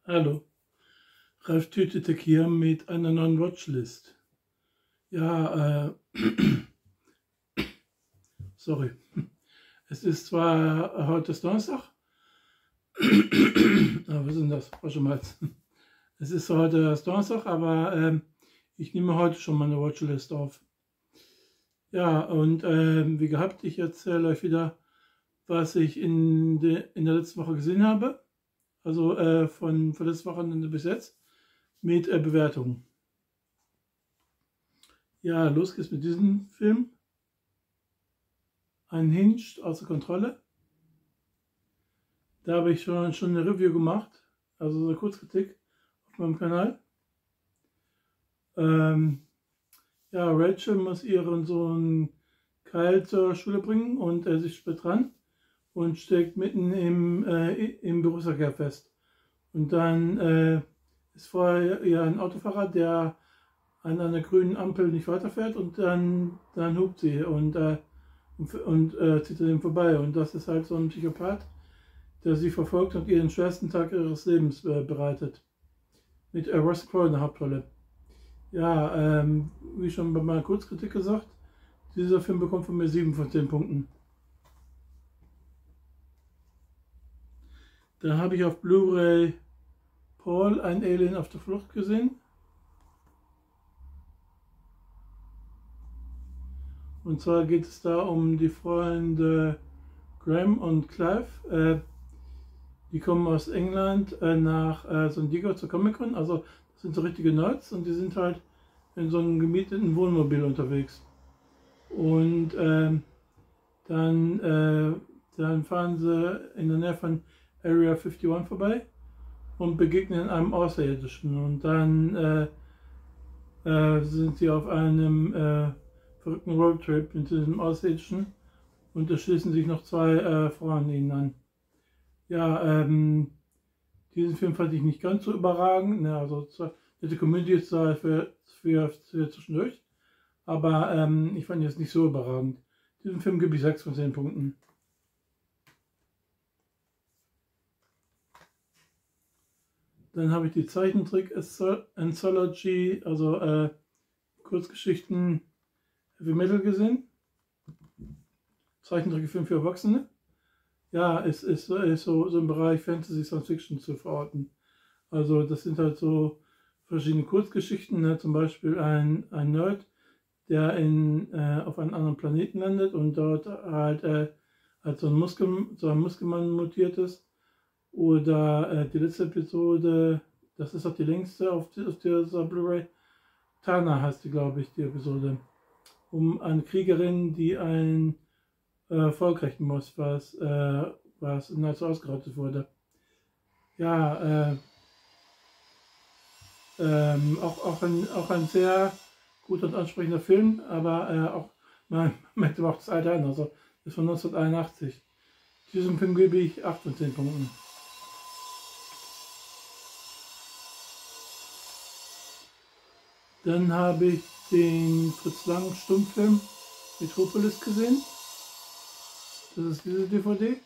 Hallo, Ralf Tütetek hier mit einer neuen Watchlist. Ja, sorry. Es ist zwar heute ist Donnerstag, was ist denn das? Froschemals. Es ist heute erst Donnerstag, aber ich nehme heute schon meine Watchlist auf. Ja, und wie gehabt, ich erzähle euch wieder, was ich in der letzten Woche gesehen habe. Also von letztes Wochenende bis jetzt mit Bewertungen. Ja, los geht's mit diesem Film. Unhinged, außer Kontrolle. Da habe ich schon eine Review gemacht, also so eine Kurzkritik auf meinem Kanal. Ja, Rachel muss ihren Sohn Kyle zur Schule bringen und er sich spät dran und steckt mitten im Berufsverkehr fest. Und dann ist vor ihr ein Autofahrer, der an einer grünen Ampel nicht weiterfährt und dann hupt sie und zieht an ihm vorbei. Und das ist halt so ein Psychopath, der sie verfolgt und ihr den schwersten Tag ihres Lebens bereitet. Mit Russell Crowe in der Hauptrolle. Ja, wie schon bei meiner Kurzkritik gesagt, dieser Film bekommt von mir 7 von 10 Punkten. Dann habe ich auf Blu-ray Paul, ein Alien auf der Flucht gesehen. Und zwar geht es da um die Freunde Graham und Clive. Die kommen aus England nach San Diego zur Comic-Con. Also das sind so richtige Nerds und die sind halt in so einem gemieteten Wohnmobil unterwegs. Und dann fahren sie in der Nähe von Area 51 vorbei und begegnen einem Außerirdischen. Und dann sind sie auf einem verrückten Roadtrip mit diesem Außerirdischen und da schließen sich noch 2 Frauen ihnen an. Ja, diesen Film fand ich nicht ganz so überragend. Ne, also die Komödie ist zwar für zwischendurch, aber ich fand ihn jetzt nicht so überragend. Diesem Film gebe ich 6 von 10 Punkten. Dann habe ich die Zeichentrick Anthology, also Kurzgeschichten Heavy Metal gesehen. Zeichentrickfilm für Erwachsene. Ja, es ist so im Bereich Fantasy Science Fiction zu verorten. Also das sind halt so verschiedene Kurzgeschichten, ne? Zum Beispiel ein Nerd, der auf einem anderen Planeten landet und dort halt als so ein Muskelmann mutiert ist. Oder die letzte Episode, das ist auch die längste auf dieser Blu-ray, Tana heißt die, glaube ich, die Episode. Um eine Kriegerin, die ein Volk rächen muss, was nahezu ausgerottet wurde. Ja, auch ein sehr guter und ansprechender Film, aber auch man merkt aber auch das Alter an, also ist von 1981. Diesem Film gebe ich 8 von 10 Punkten. Dann habe ich den Fritz Lang Stummfilm Metropolis gesehen. Das ist diese DVD.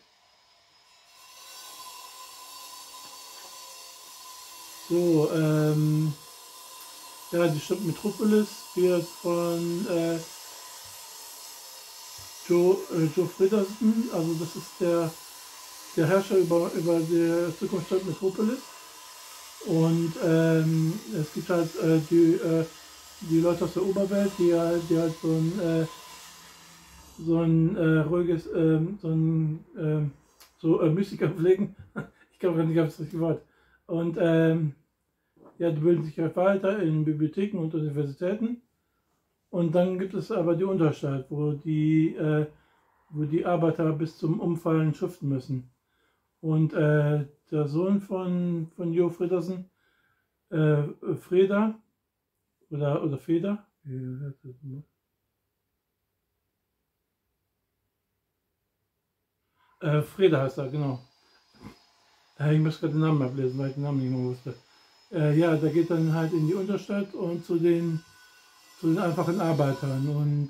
So, ja, die Stadt Metropolis wird von Joe Fredersen, also das ist der Herrscher über die Zukunftsstadt Metropolis. Und es gibt halt die Leute aus der Oberwelt, die halt so ein ruhiges, Mystiker pflegen. Ich glaube gar nicht, ob das richtige Wort. Und ja, die bilden sich halt weiter in Bibliotheken und Universitäten. Und dann gibt es aber die Unterstadt, wo die Arbeiter bis zum Umfallen schuften müssen. Und der Sohn von Jo Fredersen, Freda oder Feder, Freda heißt er, genau. Ich muss gerade den Namen ablesen, weil ich den Namen nicht mehr wusste. Ja, der geht dann halt in die Unterstadt und zu den einfachen Arbeitern. Und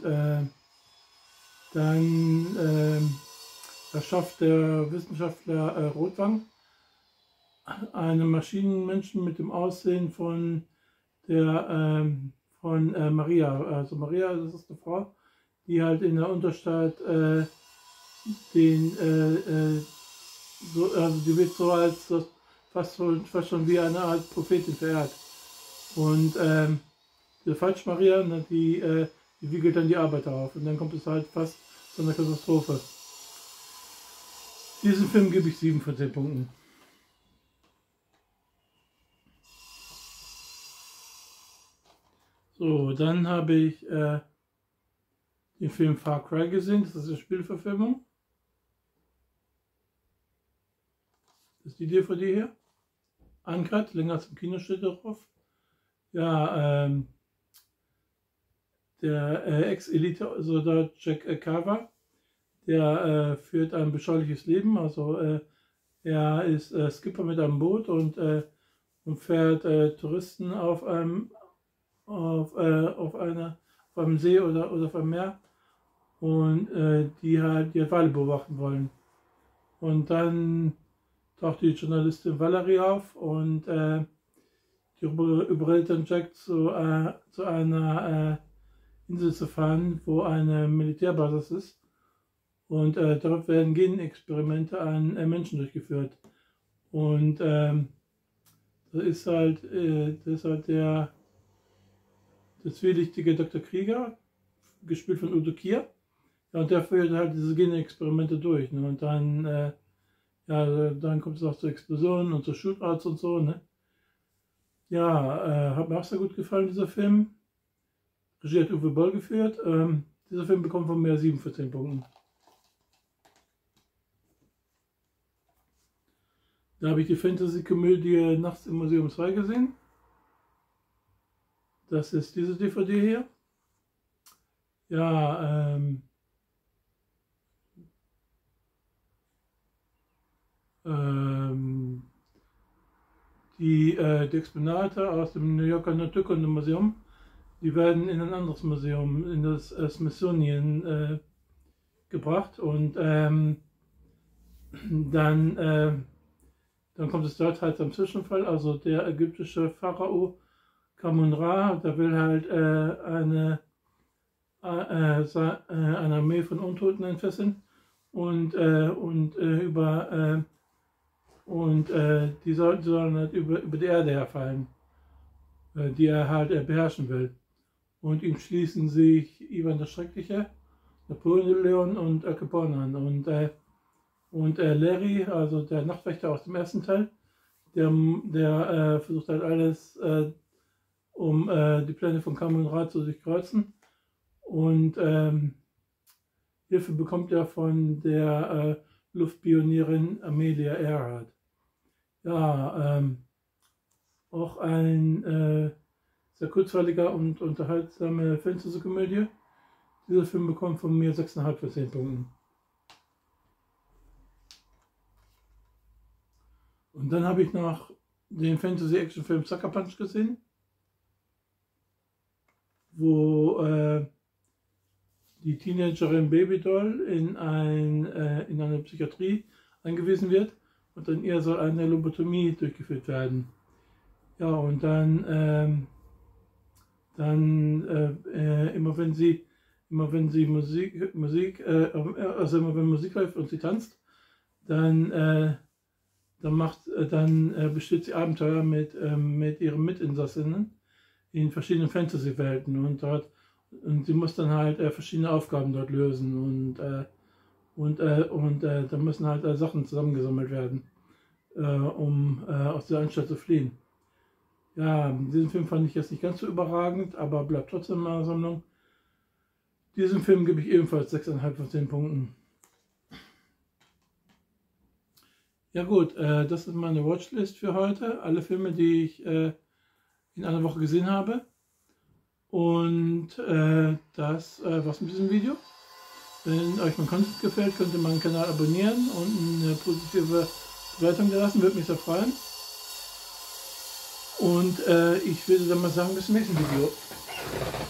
dann erschafft der Wissenschaftler Rotwang einem Maschinenmenschen mit dem Aussehen von Maria. Also Maria, das ist eine Frau, die halt in der Unterstadt die wird so als fast schon wie eine Art Prophetin verehrt. Und die Falsch-Maria, ne, die wiegelt dann die Arbeiter auf. Und dann kommt es halt fast zu einer Katastrophe. Diesem Film gebe ich 7 von 10 Punkten. So, dann habe ich den Film Far Cry gesehen. Das ist eine Spielverfilmung. Das ist die DVD hier. Uncut, länger als im Kino steht darauf. Ja, der Ex-Elite-Soldat Jack Carver, der führt ein beschauliches Leben. Also er ist Skipper mit einem Boot und fährt Touristen auf einem See oder auf einem Meer und die halt Wale beobachten wollen. Und dann taucht die Journalistin Valerie auf und die überredet dann Jack zu einer Insel zu fahren, wo eine Militärbasis ist. Und dort werden Genexperimente an Menschen durchgeführt. Und das ist halt der zwielichtige Dr. Krieger, gespielt von Udo Kier. Ja, und der führt halt diese Genexperimente durch. Ne? Und dann, dann kommt es auch zu Explosionen und zu Shootouts und so. Ne? Ja, hat mir auch sehr gut gefallen, dieser Film. Regie hat Uwe Boll geführt. Dieser Film bekommt von mir 7 von 10 Punkten. Da habe ich die Fantasy-Komödie Nachts im Museum 2 gesehen. Das ist diese DVD hier. Ja, die Exponate aus dem New Yorker Naturkundemuseum, die werden in ein anderes Museum, in das Smithsonian gebracht und dann kommt es dort halt zum Zwischenfall. Also der ägyptische Pharao Khamun-Ra, der will halt eine Armee von Untoten entfesseln und die sollen halt über die Erde herfallen, die er halt beherrschen will. Und ihm schließen sich Ivan der Schreckliche, Napoleon und Al Capone an. Und Larry, also der Nachtwächter aus dem ersten Teil, der versucht halt alles, um die Pläne von Khamun-Ra zu durchkreuzen. Und Hilfe bekommt er von der Luftpionierin Amelia Earhart. Ja, auch ein sehr kurzweiliger und unterhaltsame Fantasy-Komödie. Dieser Film bekommt von mir 6,5 von 10 Punkten. Und dann habe ich noch den Fantasy-Action-Film Sucker Punch gesehen, wo die Teenagerin Babydoll in eine Psychiatrie eingewiesen wird und an ihr soll eine Lobotomie durchgeführt werden. Ja, und dann immer wenn Musik läuft und sie tanzt, dann besteht sie Abenteuer mit ihren Mitinsassinnen in verschiedenen Fantasy-Welten und sie muss dann halt verschiedene Aufgaben dort lösen und da müssen halt Sachen zusammengesammelt werden, um aus der Anstalt zu fliehen. Ja, diesen Film fand ich jetzt nicht ganz so überragend, aber bleibt trotzdem in meiner Sammlung. Diesem Film gebe ich ebenfalls 6,5 von 10 Punkten. Ja gut, das ist meine Watchlist für heute. Alle Filme, die ich in einer Woche gesehen habe. Und das war's mit diesem Video. Wenn euch mein Content gefällt, könnt ihr meinen Kanal abonnieren und eine positive Bewertung da lassen. Würde mich sehr freuen. Und ich würde dann mal sagen, bis zum nächsten Video.